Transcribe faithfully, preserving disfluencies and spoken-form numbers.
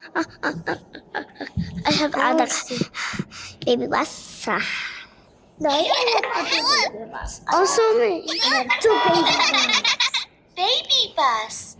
I have other baby bus. No, I don't have a baby bus. Also me. I have two baby bus. Baby bus.